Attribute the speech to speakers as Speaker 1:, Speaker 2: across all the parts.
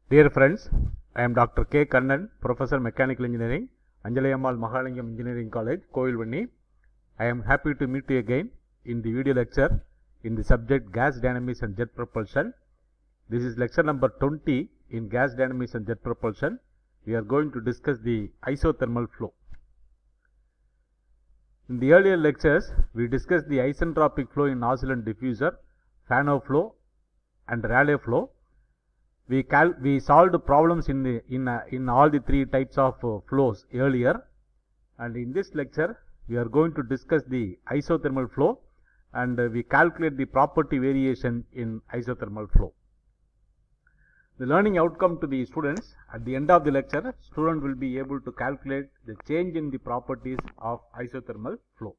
Speaker 1: Dear friends, I am Dr. K. Kannan, Professor Mechanical Engineering, Anjalayammal Mahalingam Engineering College, Kovilvanni. I am happy to meet you again in the video lecture in the subject Gas Dynamics and Jet Propulsion. This is lecture number 20 in Gas Dynamics and Jet Propulsion. We are going to discuss the isothermal flow. In the earlier lectures, we discussed the isentropic flow in nozzle and diffuser, fan-out flow and Rayleigh flow. We solved problems in all the three types of flows earlier, and in this lecture we are going to discuss the isothermal flow and we calculate the property variation in isothermal flow. The learning outcome to the students: at the end of the lecture, student will be able to calculate the change in the properties of isothermal flow.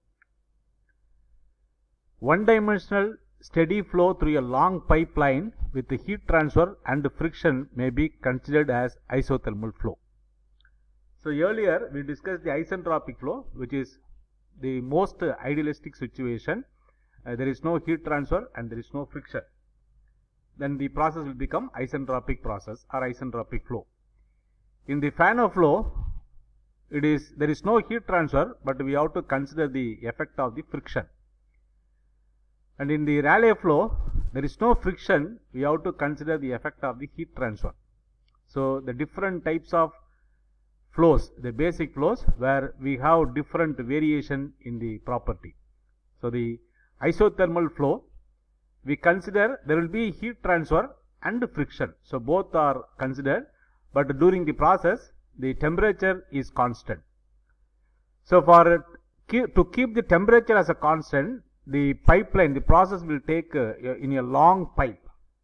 Speaker 1: One-dimensional steady flow through a long pipeline with the heat transfer and friction may be considered as isothermal flow. So earlier we discussed the isentropic flow, which is the most idealistic situation. There is no heat transfer and there is no friction. Then the process will become isentropic process or isentropic flow. In the fan-out flow, there is no heat transfer, but we have to consider the effect of the friction. And in the Rayleigh flow, there is no friction, we have to consider the effect of the heat transfer. So the different types of flows, the basic flows where we have different variation in the property. So the isothermal flow, we consider there will be heat transfer and friction. So both are considered, but during the process the temperature is constant. So to keep the temperature as a constant, the pipeline, the process will take in a long pipe.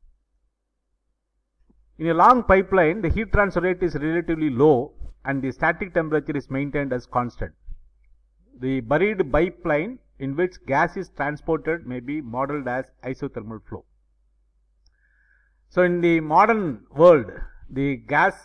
Speaker 1: In a long pipeline, the heat transfer rate is relatively low and the static temperature is maintained as constant. The buried pipeline in which gas is transported may be modeled as isothermal flow. So in the modern world, the gas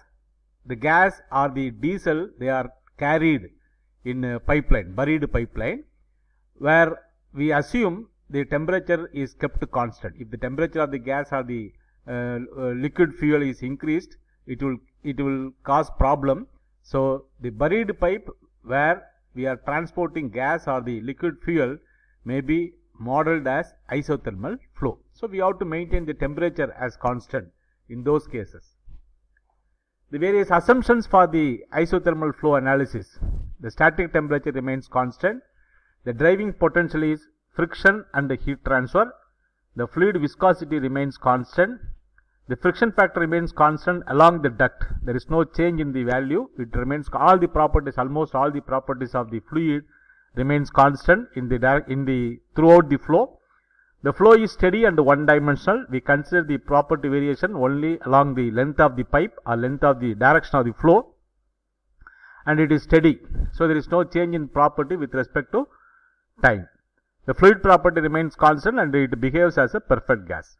Speaker 1: or the diesel, they are carried in a pipeline, buried pipeline, where we assume the temperature is kept constant. If the temperature of the gas or the liquid fuel is increased, it will cause problem. So the buried pipe where we are transporting gas or the liquid fuel may be modeled as isothermal flow. So we have to maintain the temperature as constant in those cases. The various assumptions for the isothermal flow analysis: the static temperature remains constant, the driving potential is friction and the heat transfer, the fluid viscosity remains constant, the friction factor remains constant along the duct. There is no change in the value. It remains, almost all the properties of the fluid remains constant throughout the flow. The flow is steady and one-dimensional. We consider the property variation only along the length of the pipe or length of the direction of the flow, and it is steady. So there is no change in property with respect to time. The fluid property remains constant and it behaves as a perfect gas.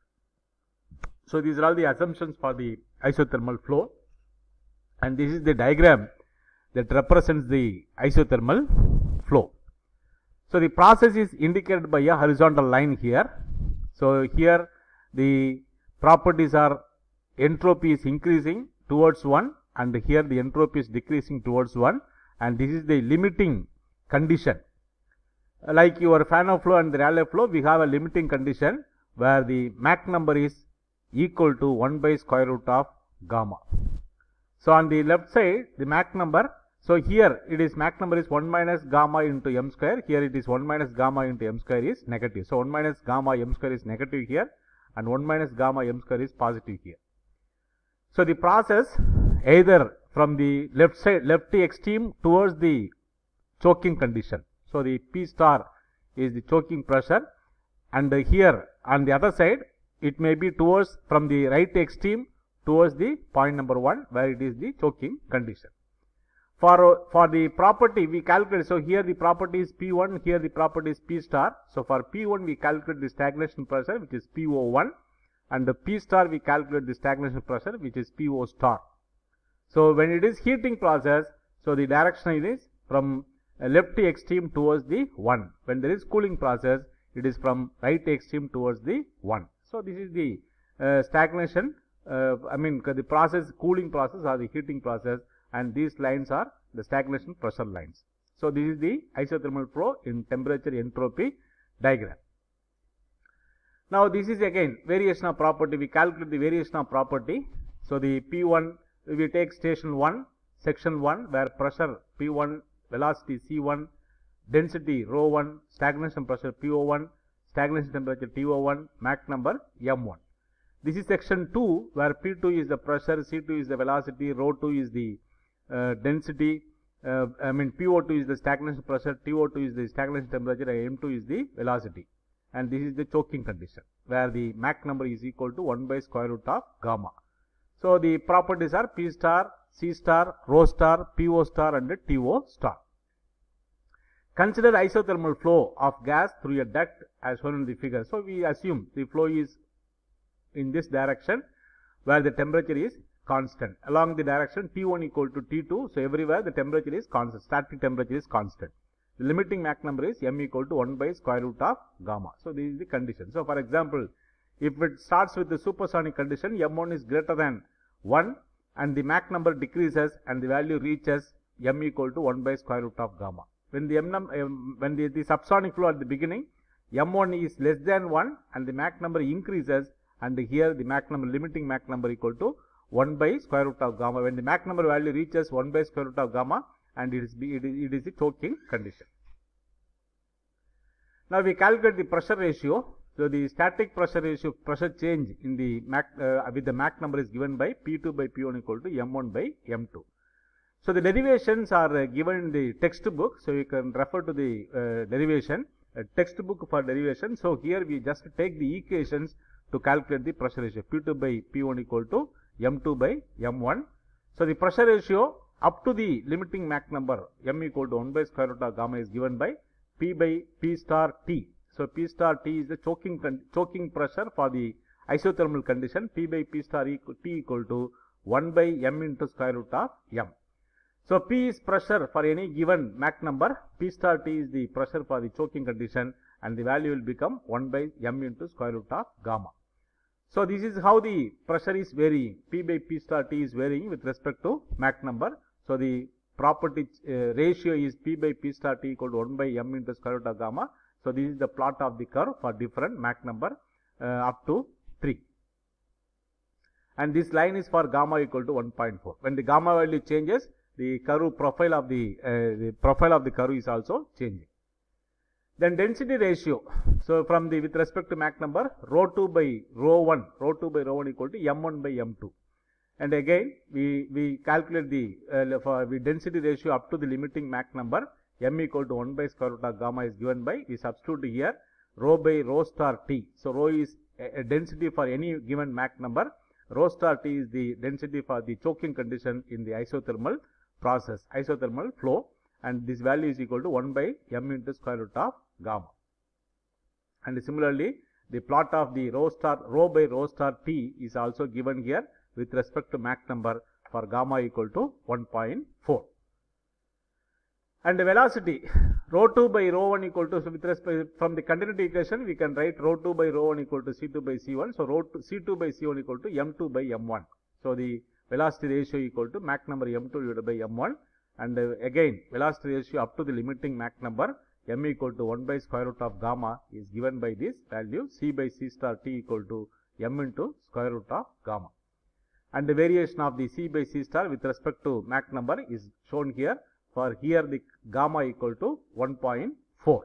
Speaker 1: So these are all the assumptions for the isothermal flow, and this is the diagram that represents the isothermal flow. So the process is indicated by a horizontal line here. So here the properties are: entropy is increasing towards 1 and here the entropy is decreasing towards 1, and this is the limiting condition. Like your fan-out flow and the Rayleigh flow, we have a limiting condition where the Mach number is equal to 1 by square root of gamma. So on the left side, the Mach number, so here it is Mach number is 1 minus gamma into m square, here it is 1 minus gamma into m square is negative. So 1 minus gamma m square is negative here and 1 minus gamma m square is positive here. So the process either from the left extreme towards the choking condition. So the P star is the choking pressure, and here on the other side it may be from the right extreme towards the point number 1 where it is the choking condition. For the property we calculate, so here the property is P1, here the property is P star. So for P1 we calculate the stagnation pressure, which is PO1, and the P star we calculate the stagnation pressure, which is PO star. So when it is heating process, so the direction is from left extreme towards the 1. When there is cooling process, it is from right extreme towards the 1. So this is the stagnation the process, cooling process or the heating process, and these lines are the stagnation pressure lines. So this is the isothermal flow in temperature entropy diagram. Now this is again variation of property. We calculate the variation of property. So the P1, we take station 1, section 1, where pressure P1, velocity C1, density ρ1, stagnation pressure PO1, stagnation temperature TO1, Mach number M1. This is section 2, where P2 is the pressure, C2 is the velocity, ρ2 is the density, PO2 is the stagnation pressure, TO2 is the stagnation temperature, and M2 is the velocity. And this is the choking condition, where the Mach number is equal to 1 by square root of gamma. So the properties are P star, C star, ρ star, PO star, and TO star. Consider isothermal flow of gas through a duct as shown in the figure. So we assume the flow is in this direction, where the temperature is constant. Along the direction T1 equal to T2, so everywhere the temperature is constant, static temperature is constant. The limiting Mach number is m equal to 1 by square root of gamma. So this is the condition. So for example, if it starts with the supersonic condition, m1 is greater than 1 and the Mach number decreases and the value reaches m equal to 1 by square root of gamma. When the the subsonic flow at the beginning, m1 is less than 1 and the Mach number increases, and here the Mach number, limiting Mach number equal to 1 by square root of gamma. When the Mach number value reaches 1 by square root of gamma, and it is a choking condition. Now we calculate the pressure ratio. So the static pressure ratio, pressure change in the Mach with the Mach number is given by P2 by P1 equal to m1 by m2. So the derivations are given in the textbook. So you can refer to the derivation, textbook for derivation. So here we just take the equations to calculate the pressure ratio. P2 by P1 equal to m2 by m1. So the pressure ratio up to the limiting Mach number m equal to 1 by square root of gamma is given by P by P star T. So P star T is the choking pressure for the isothermal condition. P by P star T equal to 1 by m into square root of m. So P is pressure for any given Mach number, P star T is the pressure for the choking condition, and the value will become 1 by m into square root of gamma. So this is how the pressure is varying. P by P star T is varying with respect to Mach number. So the property ratio is P by P star T equal to 1 by m into square root of gamma. So this is the plot of the curve for different Mach number up to 3. And this line is for gamma equal to 1.4. When the gamma value changes, the curve profile of the curve is also changing. Then density ratio. So from the with respect to Mach number, ρ2 by ρ1 equal to m1 by m2. And again we calculate the for the density ratio up to the limiting Mach number, m equal to 1 by square root of gamma is given by, we substitute here ρ by ρ star T. So ρ is a density for any given Mach number, ρ star T is the density for the choking condition in the isothermal process, isothermal flow, and this value is equal to 1 by m into square root of gamma. And similarly, the plot of the ρ by ρ star T is also given here with respect to Mach number for gamma equal to 1.4. And the velocity ρ2 by ρ1 equal to, so with respect from the continuity equation we can write ρ2 by ρ1 equal to C2 by C1. So C2 by C1 equal to m2 by m1. So the velocity ratio equal to Mach number m2 divided by m1, and again velocity ratio up to the limiting Mach number m equal to 1 by square root of gamma is given by this value C by C star T equal to m into square root of gamma. And the variation of the C by C star with respect to Mach number is shown here. For here the gamma equal to 1.4.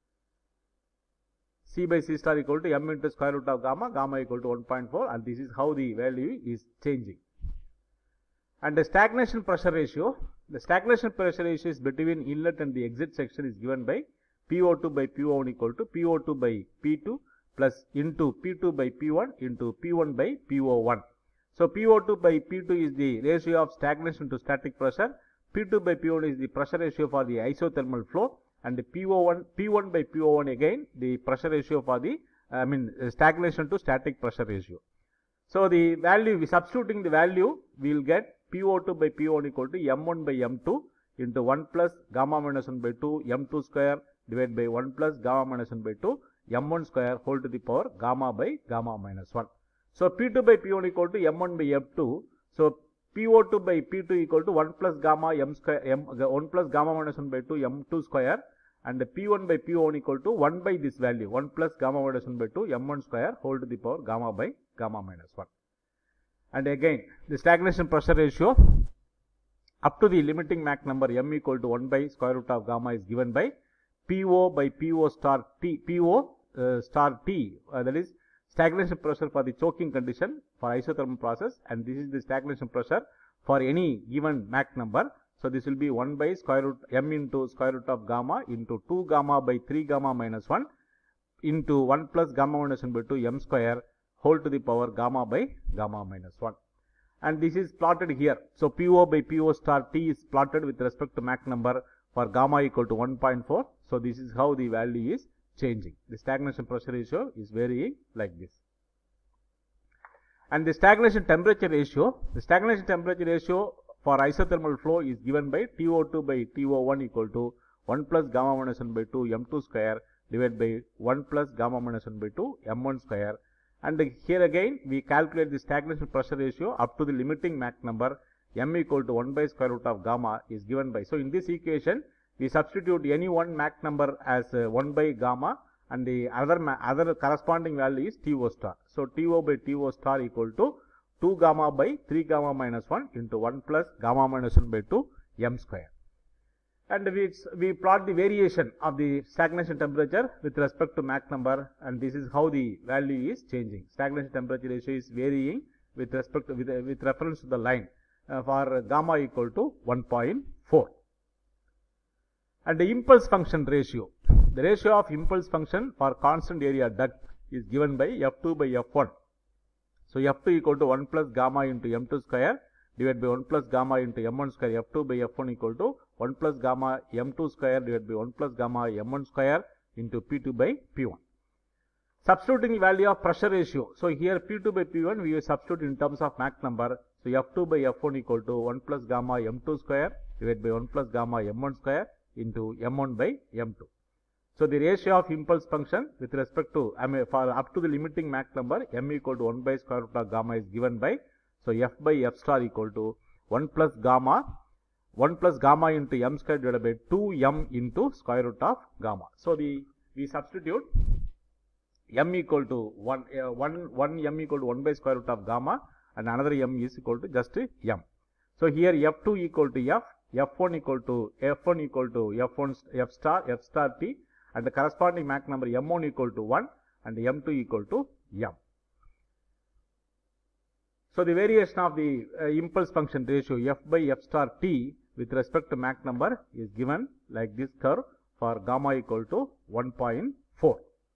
Speaker 1: C by C star equal to m into square root of gamma, gamma equal to 1.4, and this is how the value is changing. And the stagnation pressure ratio, the stagnation pressure ratio is between inlet and the exit section is given by PO2 by PO1 equal to PO2 by P2 plus into P2 by P1 into P1 by PO1. So PO2 by P2 is the ratio of stagnation to static pressure, P2 by P1 is the pressure ratio for the isothermal flow, and the P1 by PO1 again the pressure ratio for the stagnation to static pressure ratio. So the value, substituting the value, we will get PO2 by P1 equal to m1 by m2 into 1 plus gamma minus 1 by 2 m2 square divided by 1 plus gamma minus 1 by 2 m1 square whole to the power gamma by gamma minus 1. So P2 by P1 equal to M1 by M2. So PO2 by P2 equal to 1 plus gamma M square, 1 plus gamma minus 1 by 2 M2 square, and P1 by P1 equal to 1 by this value 1 plus gamma minus 1 by 2 M1 square whole to the power gamma by gamma minus 1. And again the stagnation pressure ratio up to the limiting Mach number M equal to 1 by square root of gamma is given by PO by PO star T, PO star T, that is stagnation pressure for the choking condition for isothermal process, and this is the stagnation pressure for any given Mach number. So this will be 1 by square root M into square root of gamma into 2 gamma by 3 gamma minus 1 into 1 plus gamma minus 1 by 2 M square whole to the power gamma by gamma minus 1. And this is plotted here. So PO by PO star T is plotted with respect to Mach number for gamma equal to 1.4. So this is how the value is changing. The stagnation pressure ratio is varying like this. And the stagnation temperature ratio for isothermal flow is given by TO2 by TO1 equal to 1 plus gamma minus 1 by 2 M2 square divided by 1 plus gamma minus 1 by 2 M1 square. And here again we calculate the stagnation pressure ratio up to the limiting Mach number M equal to 1 by square root of gamma is given by. So in this equation we substitute any one Mach number as 1 by gamma, and the other corresponding value is TO star. So TO by TO star equal to 2 gamma by 3 gamma minus 1 into 1 plus gamma minus 1 by 2 M square. And we plot the variation of the stagnation temperature with respect to Mach number, and this is how the value is changing. Stagnation temperature ratio is varying with respect to, with reference to the line for gamma equal to 1.4. And the impulse function ratio. The ratio of impulse function for constant area duct is given by F2 by F1. So F2 equal to 1 plus gamma into M2 square divided by 1 plus gamma into M1 square. F2 by F1 equal to 1 plus gamma M2 square divided by 1 plus gamma M1 square into P2 by P1. Substituting the value of pressure ratio. So here P2 by P1 we will substitute in terms of Mach number. So F2 by F1 equal to 1 plus gamma M2 square divided by 1 plus gamma M1 square into M1 by M2. So the ratio of impulse function with respect to, for up to the limiting Mach number M equal to 1 by square root of gamma is given by, so F by F star equal to 1 plus gamma into M square divided by 2M into square root of gamma. So we substitute M equal to 1 M equal to 1 by square root of gamma, and another M is equal to just M. So here F2 equal to F, F1 equal to F star T, and the corresponding Mach number M1 equal to 1 and M2 equal to M. So the variation of the impulse function ratio F by F star T with respect to Mach number is given like this curve for gamma equal to 1.4.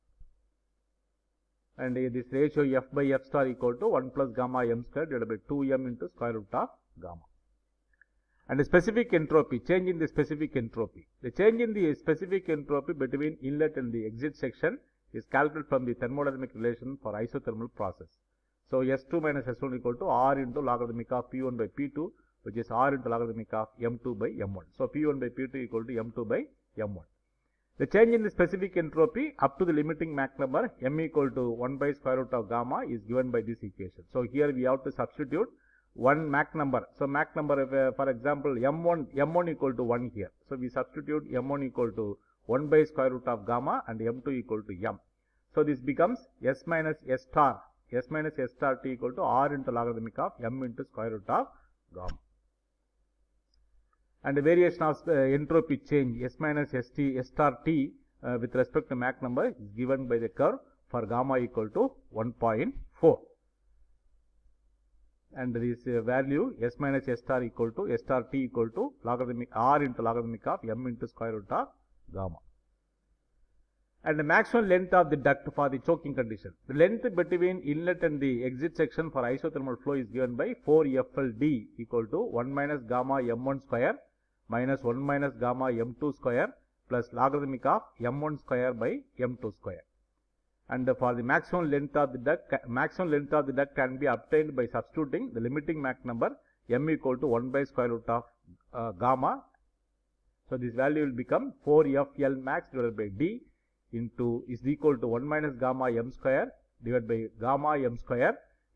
Speaker 1: And this ratio F by F star equal to 1 plus gamma M square divided by 2M into square root of gamma. And the specific entropy, change in the specific entropy. The change in the specific entropy between inlet and the exit section is calculated from the thermodynamic relation for isothermal process. So S2 minus S1 equal to R into logarithmic of P1 by P2, which is R into logarithmic of M2 by M1. So P1 by P2 equal to M2 by M1. The change in the specific entropy up to the limiting Mach number M equal to 1 by square root of gamma is given by this equation. So here we have to substitute one Mach number. So Mach number, for example, M1 equal to 1 here. So we substitute M1 equal to 1 by square root of gamma and M2 equal to M. So this becomes S minus S star T equal to R into logarithmic of M into square root of gamma. And the variation of entropy change S minus S star T with respect to Mach number is given by the curve for gamma equal to 1.4. And this value S minus S star equal to S star T equal to logarithmic R into logarithmic of M into square root of gamma. And the maximum length of the duct for the choking condition. The length between inlet and the exit section for isothermal flow is given by 4FLD equal to 1 minus gamma M1 square minus 1 minus gamma M2 square plus logarithmic of M1 square by M2 square. And for the maximum length of the duct can be obtained by substituting the limiting Mach number M equal to 1 by square root of gamma. So this value will become 4FL max divided by D into is equal to 1 minus gamma M square divided by gamma M square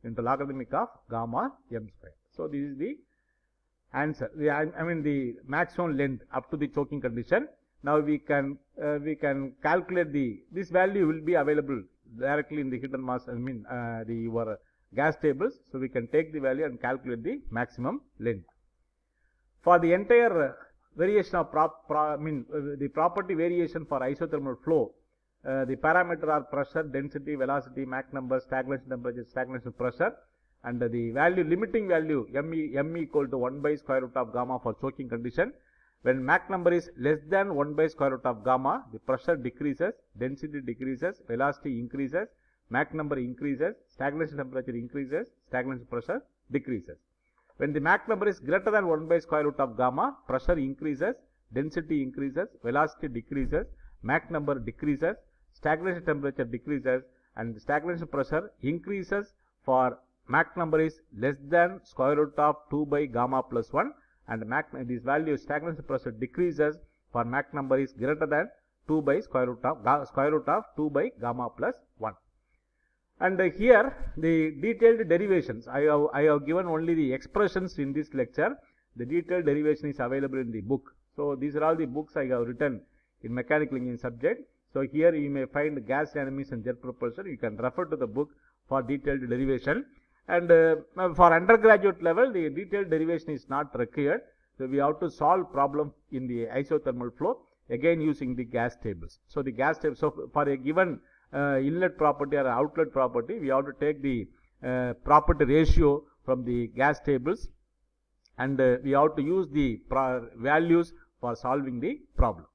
Speaker 1: into logarithmic of gamma m square. So this is the answer. The maximum length up to the choking condition. Now we can calculate this value will be available directly in the heat and mass, your gas tables. So we can take the value and calculate the maximum length. For the entire variation of the property variation for isothermal flow, the parameter are pressure, density, velocity, Mach number, stagnation temperature, stagnation pressure, and the value, limiting value m equal to 1 by square root of gamma for choking condition. When Mach number is less than 1 by square root of gamma, the pressure decreases, density decreases, velocity increases, Mach number increases, stagnation temperature increases, stagnation pressure decreases. When the Mach number is greater than 1 by square root of gamma, pressure increases, density increases, velocity decreases, Mach number decreases, stagnation temperature decreases, and the stagnation pressure increases for Mach number is less than square root of 2 by gamma plus 1, and this value stagnation pressure decreases for Mach number is greater than 2 by square root of 2 by gamma plus 1. And here the detailed derivations, I have given only the expressions in this lecture. The detailed derivation is available in the book. So these are all the books I have written in mechanical engineering subject. So here you may find gas dynamics and jet propulsion. You can refer to the book for detailed derivation. And for undergraduate level, the detailed derivation is not required. So we have to solve problem in the isothermal flow again using the gas tables. So the gas table. So for a given inlet property or outlet property, we have to take the property ratio from the gas tables, and we have to use the values for solving the problem.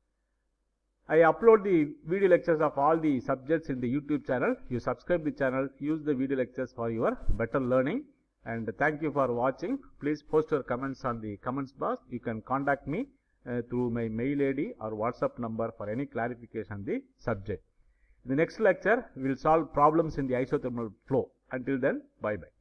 Speaker 1: I upload the video lectures of all the subjects in the YouTube channel. You subscribe the channel, use the video lectures for your better learning, and thank you for watching. Please post your comments on the comments box. You can contact me through my mail ID or WhatsApp number for any clarification on the subject. In the next lecture, we will solve problems in the isothermal flow. Until then, bye-bye.